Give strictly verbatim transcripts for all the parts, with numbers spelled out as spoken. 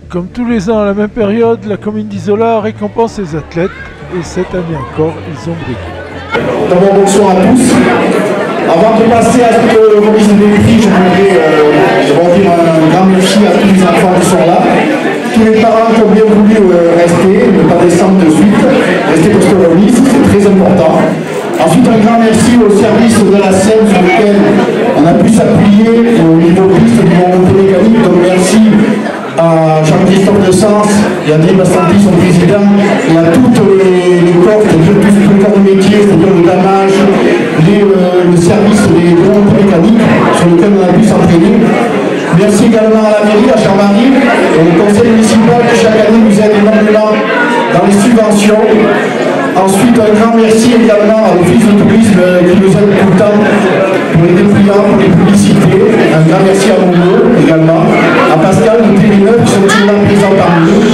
Comme tous les ans à la même période, la commune d'Isola récompense ses athlètes et cette année encore, ils ont brillé. D'abord, bonsoir à tous. Avant de passer à cette remise des prix, je voudrais euh, dire un grand merci à tous les enfants qui sont là. Tous les parents qui ont bien voulu euh, rester, ne pas descendre de suite, rester pour cette remise, c'est très important. Ensuite, un grand merci au service de la scène sur lequel on a pu s'appuyer au niveau piste du monde mécanique. Donc merci à Jean-Christophe de Sens et à André Bastanti, son président, et à toutes les, les corps, c'est-à-dire tous les corps de métier, c'est-à-dire le damage, les, euh, le service des groupes mécaniques sur lequel on a pu s'entraîner. Merci également à la mairie, à Jean-Marie, et au conseil municipal qui chaque année nous aide énormément dans les subventions. Ensuite, un grand merci également à l'Office de tourisme qui nous aide tout le temps pour les dépliants, pour les publicités. Un grand merci à Mongo également, à Pascal de T V neuf qui sont toujours là présents parmi nous.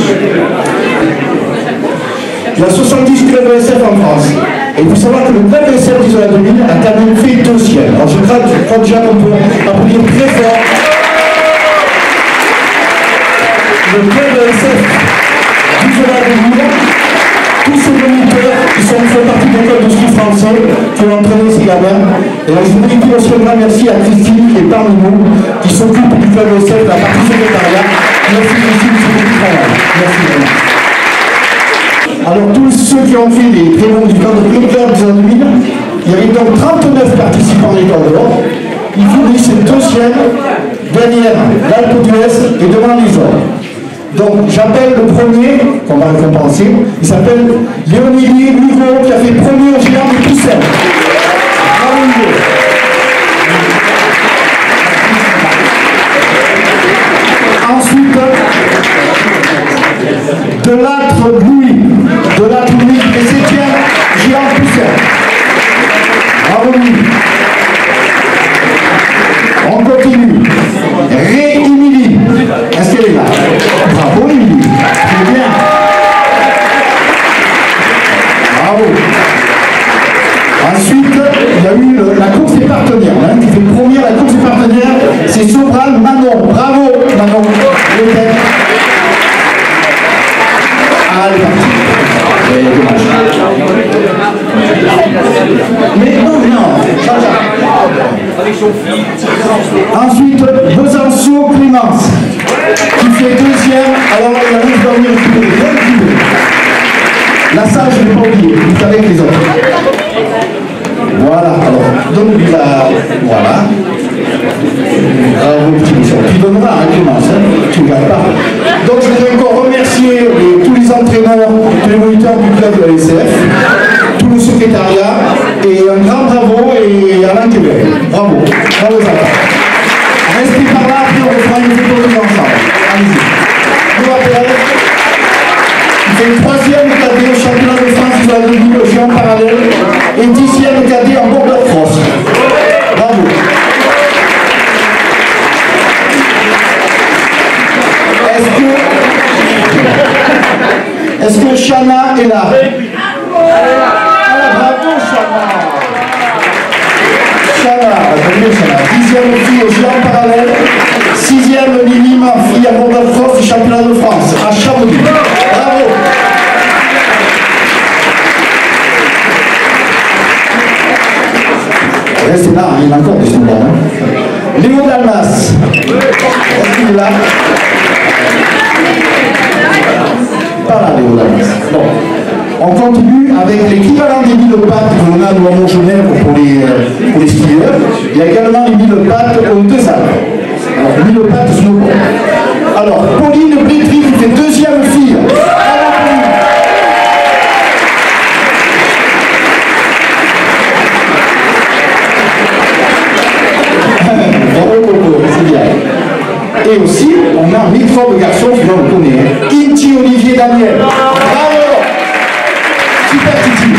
Il y a soixante-dix clubs E S F en France. Et il faut savoir que le club E S F d'Isola deux mille a quand même fait deuxième. Alors je crois, je crois déjà qu'on peut applaudir très fort le club E S F d'Isola deux mille. Tous ces moniteurs qui sont fait partie de l'école de ski français, qui ont entraîné ces gamins. Et je voudrais dire aussi un grand merci à Christine qui est parmi nous, qui s'occupe du club E S F, de la partie secrétariat. Merci Christine, c'est beaucoup de travail. Merci vraiment. Alors tous ceux qui ont fait les très bons résultats de club des années deux mille, il y avait donc trente-neuf participants des temps d'or. Ils finissent deuxième, dernière l'Alpe d'Huez et devant les hommes. Donc j'appelle le premier, qu'on va récompenser, il s'appelle Léonie Hugo, qui a fait premier au géant de Poussel. Bravo Hugo. Ensuite, de l'âtre Louis, de l'âtre Louis, et septième géant de Poussel. Bravo Louis. On continue. Ré-Émilie. Est-ce qu'elle est là? Bravo Émilie. Très bien. Bravo. Ensuite, il y a eu le, la course des partenaires. Hein, qui fait première la course des partenaires, c'est Sobral Manon. Bravo Manon. Le tête. Ah, elle est partie. C'est dommage. Mais non, non. Ensuite, Besançon Clémence, qui fait deuxième. Alors, il y a un autre dernier récupéré. La salle, je ne l'ai pas oublié, vous avec les autres. Voilà, alors, donne-lui la. Voilà. Alors, vos petits bouchons. Tu donneras, hein, Clémence, hein, tu ne gardes pas. Donc, je voudrais encore remercier les, tous les entraîneurs, tous les moniteurs du club de l'E S F, tout le secrétariat, et un grand bravo et Alain Québec. Bravo. Bravo, ça va. Restez par là, puis on fera une photo tous ensemble. Allez-y. Je vous rappelle, il fait troisième cadet au championnat de France sur la demi au géant parallèle et dixième cadet en border cross. Bravo. Est-ce que Est-ce que Chana est là? Ah, bravo Chana. Chana, dixième fille au géant parallèle, sixième minimum fille à border cross du championnat de France à Chamonix. Bravo. Restez là, il y en a encore des secondes. Hein. Léo Dalmas. Est-ce qu'il est là? Pas là, Léo Dalmas. Bon. On continue avec l'équivalent des mille pattes que l'on a nous à Montgenèvre pour les, pour les skieurs. Il y a également les mille pattes aux deux Alpes. Alors, les mille pattes snowboard. Alors, Pauline Blétry qui fait deuxième fille. Bravo, Pauline. Bravo, Coco, c'est bien. Et aussi, on a un micro de garçon qui va le connaître. Inti Olivier Daniel. Bravo. Super Titi.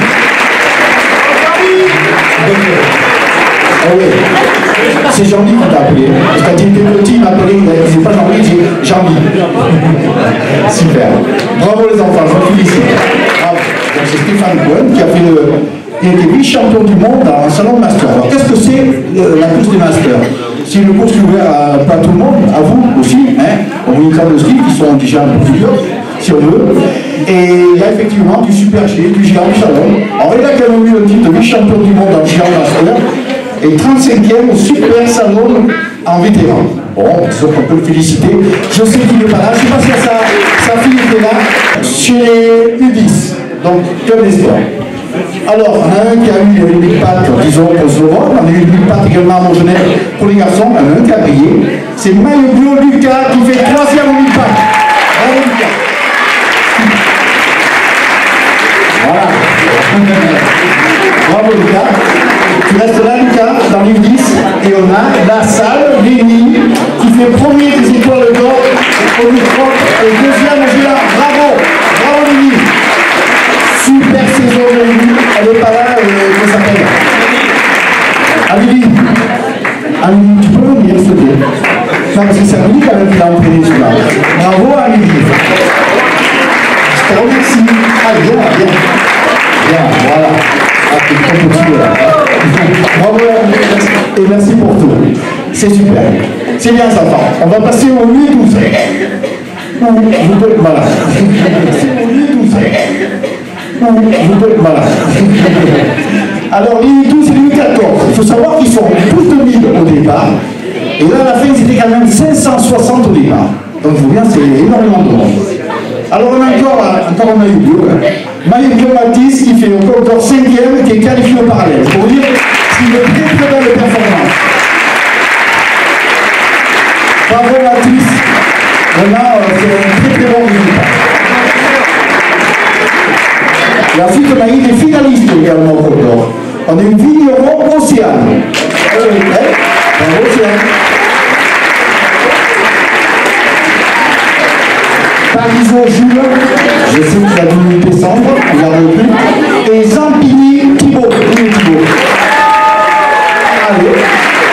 Oh oui. C'est Jean-Louis qui t'a appelé. Parce que quand il était petit, il m'a appelé, il ne disait pas Jean-Louis, il disait Jean-Louis. Super. Bravo les enfants, je vous félicite. Bravo. Donc c'est Stéphane Cohen qui a fait le. Il était vice-champion du monde dans un salon de master. Alors qu'est-ce que c'est euh, la course des masters? C'est une course qui est ouverte à pas tout le monde, à vous aussi, hein, aux militants de ski qui sont déjà un peu plus durs, si on veut. Et il y a effectivement du Super G, du géant du salon. Alors il a quand même eu le titre de vice-champion du monde en géant master et trente-cinquième au Super Salon en vétéran. Bon, disons qu'on peut le féliciter. Je sais qu'il n'est pas là, je ne sais pas si sa, sa fille était là, chez U dix, donc comme espoir. Alors, on a un qui a eu une big pack, disons, pour ce moment. On a eu une big pack également à Montgenèvre pour les garçons. On a un qui a brillé. C'est Maillot Bleu Lucas qui fait troisième au big pack. Bravo Lucas. Voilà. Bravo Lucas. Tu restes là Lucas, dans l'U dix. Et on a la salle, Lénie, qui fait premier des étoiles d'or au micro et deuxième au géant. Bravo. Bravo Lénie. Super saison de Lénie, elle n'est pas là, euh, comment ça s'appelle Amélie, Amélie, tu peux venir s'il te plaît? Non, parce que c'est Amélie quand même qui l'a entraîné celui-là. Bravo Amélie. Je te remercie. Ah bien, bien. Bien, voilà. Ah, t'es trop petit là. Bravo Amélie, et merci pour tout. C'est super. C'est bien ça, on va passer au huit douze. Vous pouvez, voilà. C'est au huit douze. Vous pouvez, voilà. Alors, les douze et les quatorze, il faut savoir qu'ils sont plus de mille au départ. Et là, à la fin, ils étaient quand même cinq cent soixante au départ. Donc, vous voyez, c'est énormément de monde. Alors, on a encore, encore un maillot bleu. Maillot bleu Matisse qui fait encore cinquième, qui est qualifié au parallèle. Pour vous dire, c'est une très très belle performance. Bravo Matisse. Vraiment, c'est un très très bon résultat. La suite, on a eu des finalistes également au Côte d'Or. On a eu Vigneron Océane. Euh, ouais, bravo Océane. Parisot Jules, je sais qu'il a dû descendre, il a repris. Et Zampini Thibaut. Thibaut. Allez.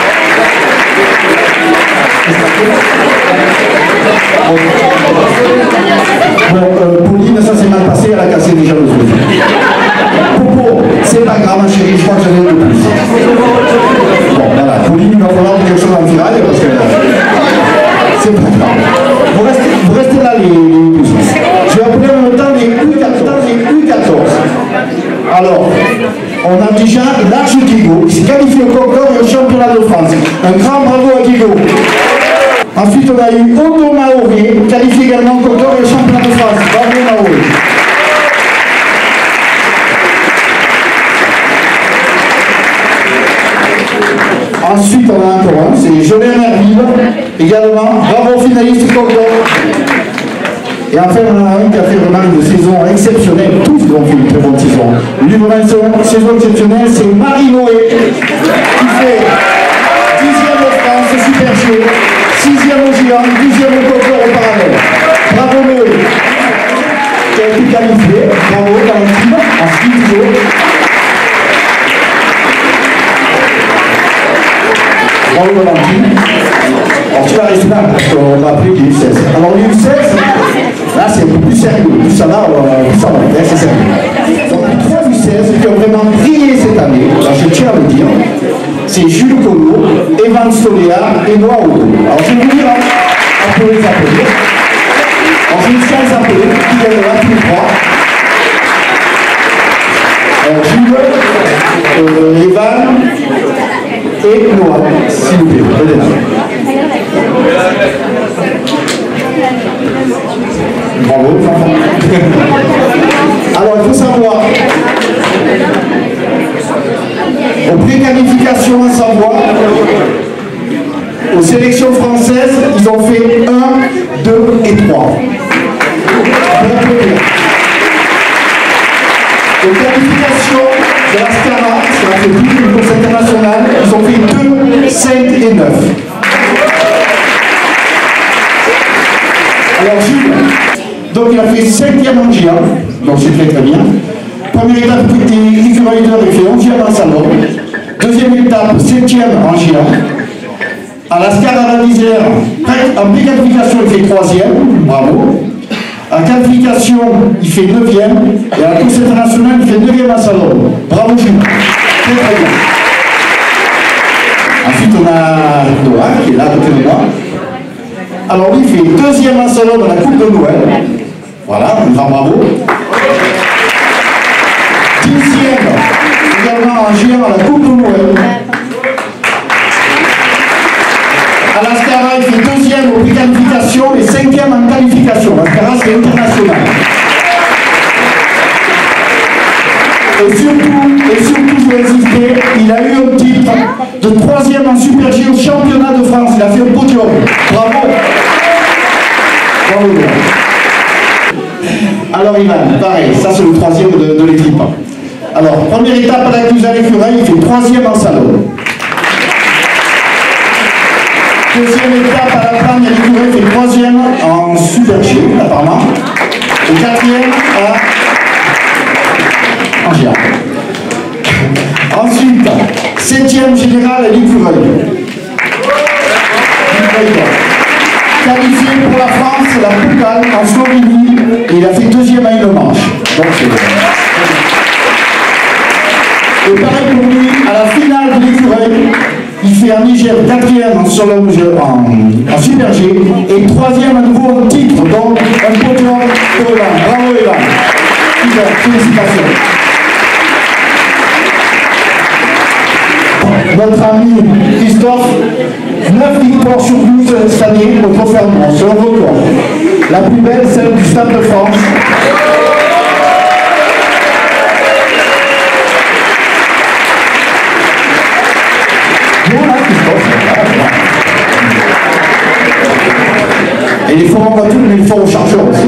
Bon, euh, Pauline, ça s'est mal passé, elle a cassé déjà le truc. Popo, c'est pas grave, ma chérie, je crois que j'en ai un peu plus. Bon, voilà, Pauline, il va falloir quelque chose en ferraille parce que c'est pas grave. Vous restez, vous restez là, les, les pouces. Je vais appeler en même temps les U quatorze. Alors, on a déjà Large Guigo, qui s'est qualifié au Concours et au championnat de France. Un grand bravo à Guigo. Ensuite, on a eu Otto Maoré, qualifié également au Concours et au championnat de France. Bravo Maoré. Ensuite, on a encore un, c'est Jolien Merville, également, bravo finaliste du Concours. Et enfin, on en a un qui a fait vraiment une saison exceptionnelle. Tous ont fait une très bonne saison. Lui, vraiment, une saison exceptionnelle, c'est Marie-Noé, qui fait dixième de France, Super G, sixième au géant, douzième au Concours au parallèle. Bravo Noé, qui a été qualifié. Bravo, Valentine, en ski vidéo. Bravo Valentine. Alors tu vas rester là, parce qu'on va appeler les U seize. Alors les U seize, là c'est un peu plus sérieux. Plus ça va, plus ça va, c'est sérieux. Donc les trois U seize qui ont vraiment brillé cette année, alors je tiens à le dire, c'est Jules Collot, Evan Stoléa et Noah Odo. Alors je vais vous dire, on peut les appeler. Alors je vais essayer de les appeler, qui viennent là tous les trois. Alors Jules, euh, Evan et Noah, s'il vous plaît, venez là. Bravo, alors il faut savoir, aux pré-qualifications à Savoie, aux sélections françaises, ils ont fait un, deux et trois. Aux qualifications de la Scala, ça fait plus d'une course internationale, ils ont fait deux, cinq et neuf. Alors Jules, donc il a fait cinquième en géant, donc c'est très très bien. Première étape, il fait onzième en salon. Deuxième étape, septième en géant. À la Scala à la Misère, en pré-qualification, il fait troisième, bravo. En qualification, il fait neuvième. Et à la course internationale, il fait neuvième en salon. Bravo Jules, très très bien. Ensuite, on a Théo, hein, qui est là à côté de moi. Alors lui, il fait deuxième en salon dans la Coupe de Noël. Voilà, un grand bravo. Dixième, également en géant à la Coupe de Noël. À l'Ascara, il fait deuxième au pré-qualification et cinquième en qualification. L'Ascara, c'est international. Et surtout, et surtout, je vais insister, il a eu un titre de troisième en Super G au championnat de France. Il a fait un podium. Bravo. Bravo. Alors Ivan, pareil, ça c'est le troisième de, de l'équipe. Alors, première étape à la Cluse à l'Écureuil, il fait troisième en salon. Deuxième étape à la Plagne à l'Écureuil, il fait troisième en Super G, apparemment. Et quatrième à... en géant. Ensuite, septième général à l'Écureuil. Qualifié pour la France, la Poucale en Slovénie, et il a fait deuxième à une manche. Donc c'est bon. Et pareil pour lui, à la finale de l'Écureuil, il fait un Niger quatrième en solo en, en Super G et troisième à nouveau au titre, donc un podium pour Evan. Bravo Evan. Super, félicitations. Notre ami Christophe, neuf victoires sur douze cette année au Trophée en bronze, c'est un record. La plus belle, celle du Stade de France. Voilà, Christophe. Et les forts en voiture, mais les forts au chargeur aussi.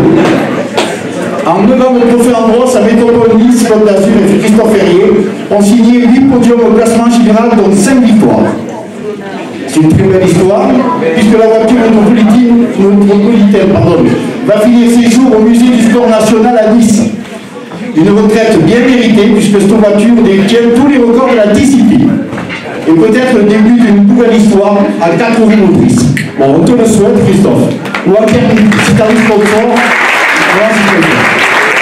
En neuf ans de Trophée en bronze, à Métropole Nice, Côte d'Azur et Christophe Ferrier ont signé huit podiums au classement général, dont cinq victoires. C'est une très belle histoire, puisque la voiture métropolitaine pardon, va finir ses jours au musée du sport national à Nice. Une retraite bien méritée, puisque cette voiture détient tous les records de la discipline. Et peut-être le début d'une nouvelle histoire à quatre roues motrices. Bon, on te le souhaite, Christophe. Ou à quel si tu arrives comme ça, voilà, c'est comme ça.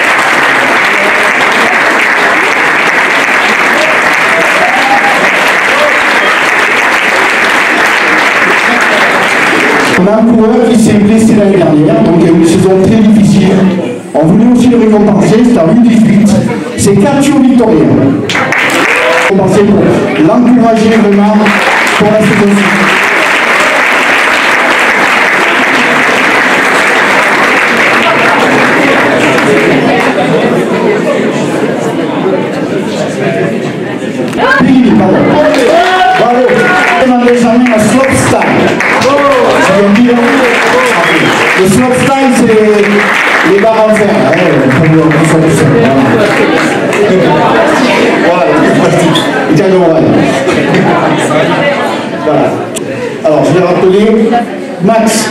On a un coureur qui s'est blessé l'année dernière, donc il y a eu une saison très difficile. On voulait aussi le récompenser, c'est en U dix-huit. C'est Catio Victorien. Récompenser pour l'encourager vraiment pour la saison suivante. Pili, pardon. Bravo. On a l'examen à slopestyle. Le slopestyle, c'est les barres en fer. Voilà, c'est pratique. Voilà. Alors, je vais rappeler Max.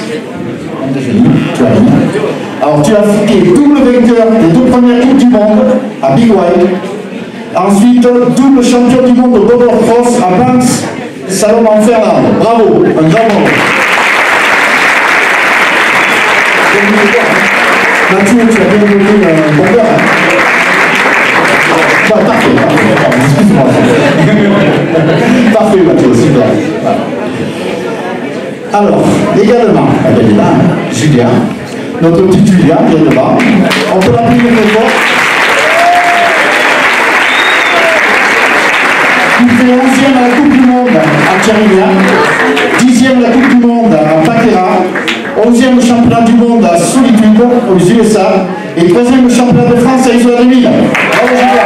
Alors, tu as été double vainqueur des deux premières Coupes du Monde à Big White. Ensuite, double champion du monde au Motocross à Banks, Salomon Fernand. Bravo, un grand bravo. Mathieu, tu as bien donné un bon cœur. Bah, parfait, parfait, excuse-moi. Parfait, Mathieu, super. Voilà. Alors, également, elle est là, Julien, notre petit Julien, vient de là. On peut l'appeler une fois. Il fait onzième à la Coupe du Monde à Tchérinia, dixième à la Coupe du Monde à Paquera, onzième au championnat du monde à Solitude aux U S A et troisième au championnat de France à Isola deux mille. Bravo, Julien.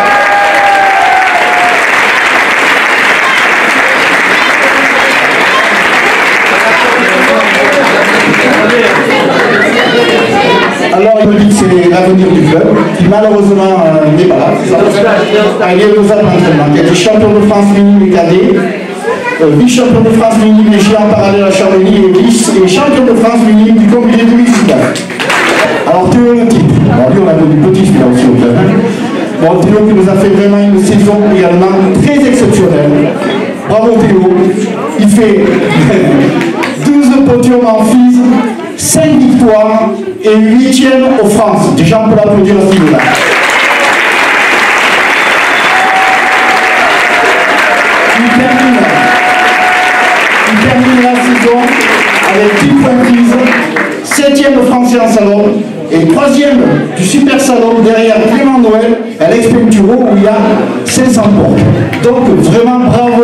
Alors il me dit que c'est l'avenir du club, qui malheureusement euh, n'est pas là. Ah, il est aux entraînements. Il y a des champions de France féminine et cadets, euh, vice-champion de France féminine et géant parallèle à Chamonix et vice, et champion de France féminine du combiné deux mille dix-neuf. Alors Théo le type. Bon, lui on a connu petit celui-là aussi au club. Bon, Théo qui nous a fait vraiment une saison également très exceptionnelle. Bravo Théo. Il fait douze podiums en F I S, cinq victoires et huitième aux France. Déjà on peut l'applaudir à ce niveau-là. Il termine, il termine la saison avec dix points prises, septième français en salon et troisième du super salon derrière Clément Noël à l'Expenturo où il y a cinq cents portes. Donc vraiment bravo.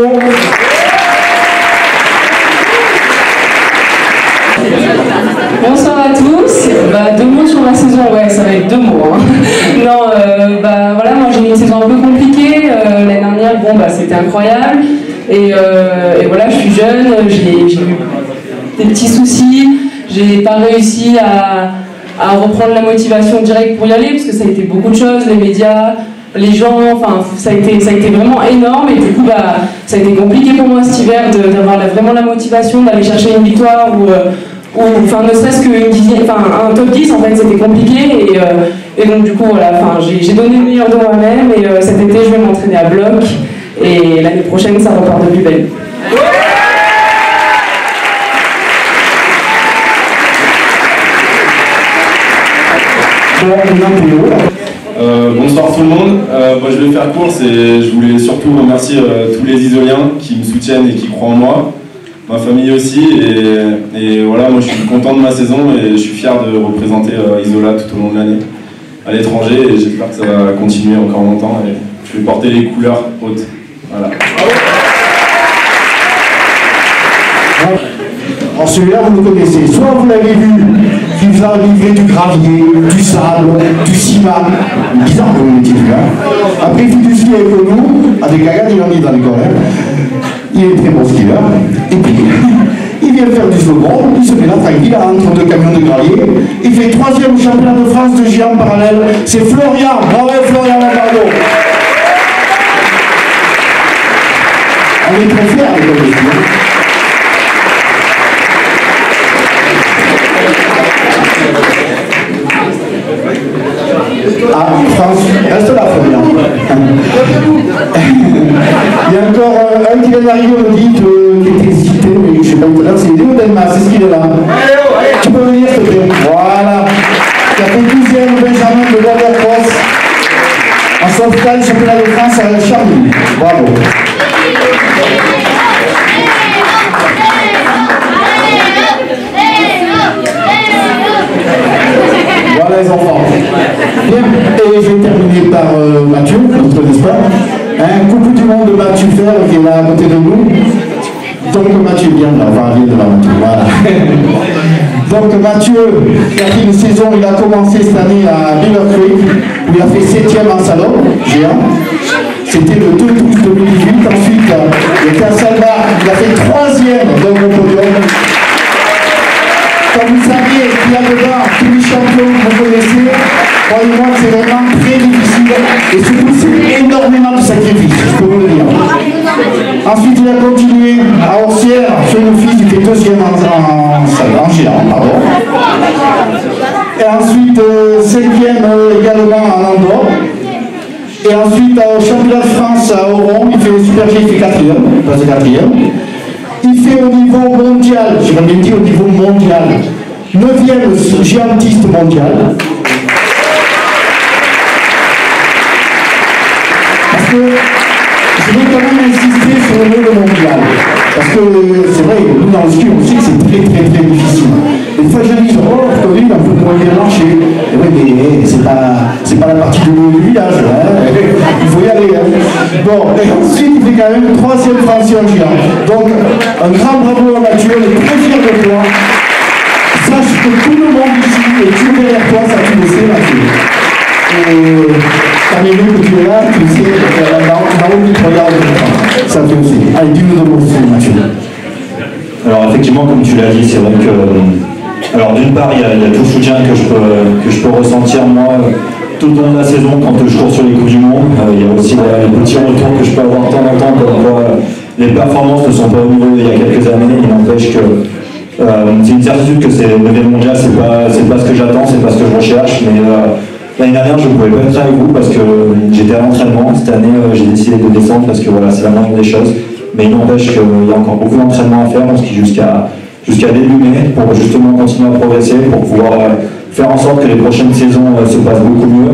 Bonsoir à tous. Bah, deux mots sur la saison, ouais, ça va être deux mots. Hein. Non, euh, bah voilà, moi j'ai eu une saison un peu compliquée. Euh, L'année dernière, bon, bah c'était incroyable. Et, euh, et voilà, je suis jeune, j'ai eu des petits soucis, j'ai pas réussi à, à reprendre la motivation directe pour y aller, parce que ça a été beaucoup de choses, les médias, les gens, enfin ça a été, ça a été vraiment énorme, et du coup bah, ça a été compliqué pour moi cet hiver d'avoir vraiment la motivation d'aller chercher une victoire ou, ou enfin ne serait-ce qu'une dixième, enfin un top dix en fait c'était compliqué, et, euh, et donc du coup voilà, enfin j'ai donné le meilleur de moi-même, et euh, cet été je vais m'entraîner à bloc, et l'année prochaine ça repart de plus belle. Euh, bonsoir tout le monde, euh, moi, je vais faire court, et je voulais surtout remercier euh, tous les Isoliens qui me soutiennent et qui croient en moi, ma famille aussi, et, et voilà, moi je suis content de ma saison et je suis fier de représenter euh, Isola tout au long de l'année à l'étranger, et j'espère que ça va continuer encore longtemps et je vais porter les couleurs hautes. Voilà. Alors celui-là vous le connaissez, soit vous l'avez vu, qui vous a livré du gravier, du sable, du ciment, bizarre que vous l'étiez vu là. Après il fait du ski avec nous, avec Gaga, il en est dans les corps. Il est très bon skieur, et puis il vient faire du snowboard, il se met là tranquille entre deux camions de gravier, il fait troisième championnat de France de géant parallèle, c'est Florian, bravo Florian Lombardo. On est très fiers avec le ski. Ah, France, reste là, Florian. Il y a encore euh, un qui vient d'arriver, on me dit euh, qui était excité, mais je ne sais pas où là, c'est Léo Delmas, c'est ce qu'il est là. Tu peux venir, s'il te plaît. Voilà. Il a fait douzième Benjamin de Watercross en sauvetage championnat de France à Charny. Bravo. Voilà les enfants. Bien, et je vais terminer par euh, Mathieu, notre n'est-ce pas. Un coucou du monde de Mathieu Fer qui est là à côté de nous. Donc Mathieu, viens là, on va arriver de là Mathieu. Voilà. Donc Mathieu, il a fait une saison, il a commencé cette année à Beaver Creek, où il a fait septième en salon, géant. C'était le deux douze deux mille dix-huit. Ensuite, il était à Salva, il a fait troisième dans le podium. Quand vous savez qu'il y a dedans tous les champions que vous connaissez, croyez-moi que c'est vraiment très difficile et surtout c'est énormément de sacrifices, je peux vous le dire. Ensuite il a continué à Orsières, sur une fille, il était deuxième en, en, en géant, pardon. Et ensuite euh, cinquième euh, également en Andorre. Et ensuite au championnat de France à Oron, il fait le Super G, il fait quatrième, il passe quatrième. Il fait au niveau mondial, je l'avais dit au niveau mondial, neuvième géantiste mondial. Parce que je vais quand même insister sur le niveau mondial. Parce que c'est vrai, nous dans le ski, on sait que c'est très très très difficile. Des fois je dis, oh, Covid, on peut moyen marcher. Et oui, mais c'est pas, c'est pas la partie du village, hein. Il faut y aller. Hein. Bon, et ensuite il fait quand même troisième français en géant. Donc, un grand bravo à Mathieu, on est très fiers de toi. Sache que tout le monde ici est tout derrière toi, ça tu le sais, Mathieu. Et Camille, que tu es là, tu le sais, dans haut tu regardes, ça fait aussi. Allez, dis-nous de mots dessus, Mathieu. Alors effectivement, comme tu l'as dit, c'est vrai que... Alors d'une part, il y, a, il y a tout le soutien que je peux, que je peux ressentir moi tout au long de la saison quand je cours sur les coups du monde. Euh, il y a aussi voilà, les petits retours que je peux avoir de temps en temps comme quoi les performances ne sont pas au niveau d'il y a quelques années. Il n'empêche que euh, c'est une certitude que c'est le neuvième mondial, c'est pas, c'est pas ce que j'attends, c'est pas ce que je recherche. Mais euh, l'année dernière, je ne pouvais pas être avec vous parce que j'étais à l'entraînement. Cette année, euh, j'ai décidé de descendre parce que voilà, c'est la moindre des choses. Mais il n'empêche qu'il y a encore beaucoup d'entraînement à faire, on skie jusqu'à jusqu'à début mai pour justement continuer à progresser, pour pouvoir euh, faire en sorte que les prochaines saisons euh, se passent beaucoup mieux.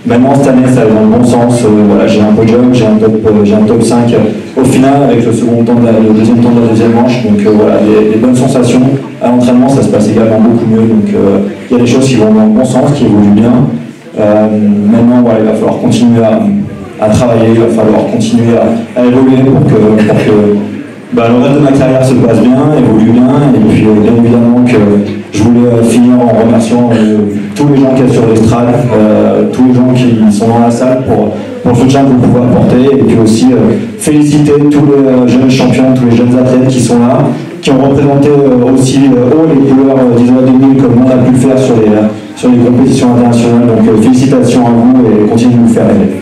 Maintenant, cette année, ça va dans le bon sens. Euh, voilà, j'ai un podium, j'ai un top, euh, j'ai un top cinq au final avec le second temps de la, le deuxième temps de la deuxième manche. Donc euh, voilà, des, des bonnes sensations. À l'entraînement, ça se passe également beaucoup mieux. Donc euh, il y a des choses qui vont dans le bon sens, qui évoluent bien. Euh, maintenant, voilà, il va falloir continuer à, à travailler, il va falloir continuer à, à évoluer pour que, pour que bah, le reste de ma carrière se passe bien, évolue bien. Et puis euh, bien évidemment que je voulais euh, finir en remerciant euh, tous les gens qui sont sur l'estrade, euh, tous les gens qui sont dans la salle pour, pour le soutien que vous pouvez apporter, et puis aussi euh, féliciter tous les euh, jeunes champions, tous les jeunes athlètes qui sont là, qui ont représenté euh, aussi euh, haut les couleurs euh, d'Isola deux mille comme on a pu le faire sur les, euh, sur les compétitions internationales. Donc euh, félicitations à vous et continuez de nous faire rêver.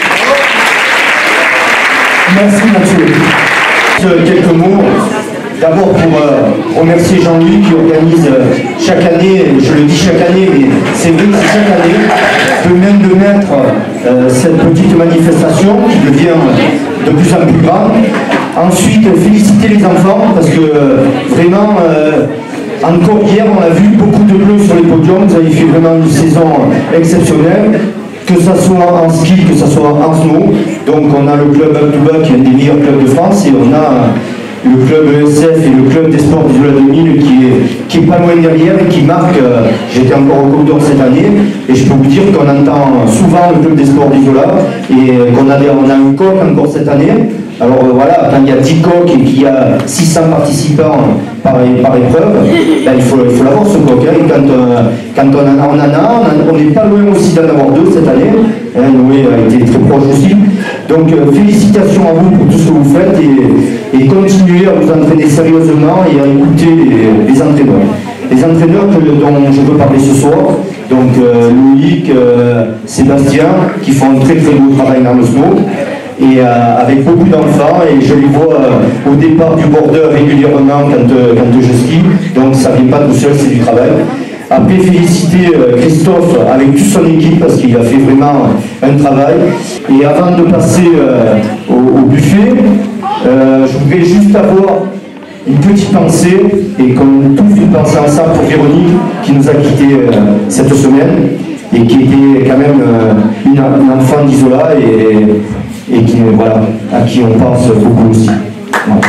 Merci Mathieu. Quelques mots. D'abord pour euh, remercier Jean-Louis qui organise euh, chaque année, je le dis chaque année, mais c'est vrai que c'est chaque année, de même de mettre euh, cette petite manifestation qui devient de plus en plus grande. Ensuite, féliciter les enfants parce que euh, vraiment, euh, encore hier, on a vu beaucoup de bleus sur les podiums. Vous avez fait vraiment une saison exceptionnelle. Que ce soit en ski, que ce soit en snow. Donc on a le club Abdouba qui est un des meilleurs clubs de France et on a le club E S F et le club des sports d'Isola deux mille qui est, qui est pas loin derrière et qui marque, euh, j'étais encore au Côte d'Or cette année et je peux vous dire qu'on entend souvent le club des sports d'Isola et qu'on a, on a un coq encore cette année. Alors euh, voilà, quand il y a dix coqs et qu'il y a six cents participants par, par épreuve, ben, il faut, il faut l'avoir ce coq. Hein. Et quand, euh, quand on en a, on en a, on n'est pas loin aussi d'en avoir deux cette année. Hein, Noé a été très proche aussi. Donc euh, félicitations à vous pour tout ce que vous faites et, et continuez à vous entraîner sérieusement et à écouter les, les entraîneurs. Les entraîneurs que, dont je veux parler ce soir, donc euh, Loïc, euh, Sébastien, qui font un très très beau travail dans le snow. Et euh, avec beaucoup d'enfants, et je les vois euh, au départ du border régulièrement quand, euh, quand je skie, donc ça ne vient pas tout seul, c'est du travail. Après, féliciter euh, Christophe avec toute son équipe parce qu'il a fait vraiment un travail. Et avant de passer euh, au, au buffet, euh, je voudrais juste avoir une petite pensée, et comme tous une pensée ensemble pour Véronique qui nous a quittés euh, cette semaine et qui était quand même euh, une, une enfant d'Isola et et qui, voilà, à qui on pense beaucoup aussi. Voilà.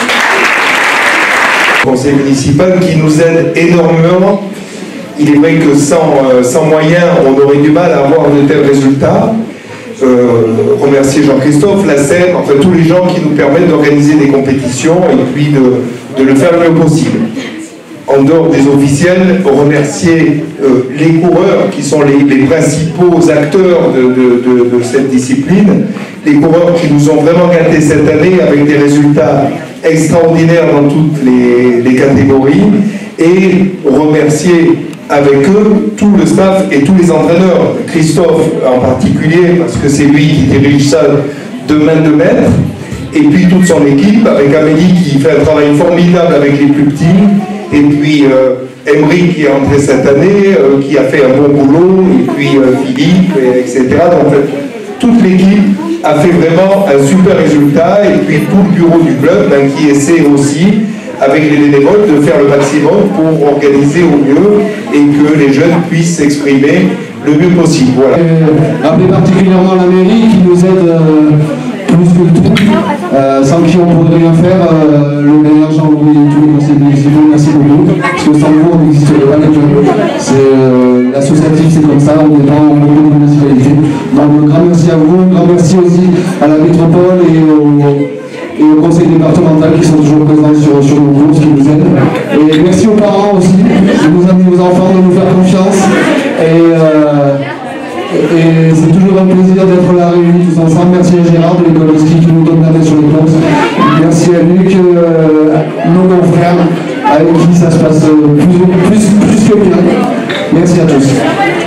Conseil municipal qui nous aide énormément. Il est vrai que sans, euh, sans moyens, on aurait du mal à avoir de tels résultats. Euh, remercier Jean-Christophe, la scène, enfin tous les gens qui nous permettent d'organiser des compétitions et puis de, de le faire le mieux possible. En dehors des officiels, remercier euh, les coureurs qui sont les, les principaux acteurs de, de, de, de cette discipline, les coureurs qui nous ont vraiment gâtés cette année avec des résultats extraordinaires dans toutes les, les catégories, et remercier avec eux tout le staff et tous les entraîneurs, Christophe en particulier, parce que c'est lui qui dirige ça de main de maître, et puis toute son équipe, avec Amélie qui fait un travail formidable avec les plus petits, et puis euh, Emery qui est entré cette année, euh, qui a fait un bon boulot, et puis euh, Philippe, et, etc. Donc euh, toute l'équipe a fait vraiment un super résultat, et puis tout le bureau du club ben, qui essaie aussi, avec les bénévoles, de faire le maximum pour organiser au mieux et que les jeunes puissent s'exprimer le mieux possible. Voilà. Euh, rappeler particulièrement la mairie qui nous aide euh, plus que tout, euh, sans qui on ne pourrait rien faire. Euh, le maire Jean-Louis et tous les conseillers municipaux, merci beaucoup, parce que sans vous on n'existerait pas les jeunes. Euh, L'associatif c'est comme ça, on dépend beaucoup de municipalités. Donc un grand merci à vous, un grand merci aussi à la métropole et au, et au conseil départemental qui sont toujours présents sur, sur nos courses, qui nous aident. Et merci aux parents aussi de nous amener aux enfants, de nous faire confiance. Et, euh, et c'est toujours un plaisir d'être là réunis tous ensemble. Merci à Gérard de l'école de ski qui nous donne la main sur les courses. Merci à Luc, euh, nos confrères avec qui ça se passe plus, plus, plus que bien. Merci à tous.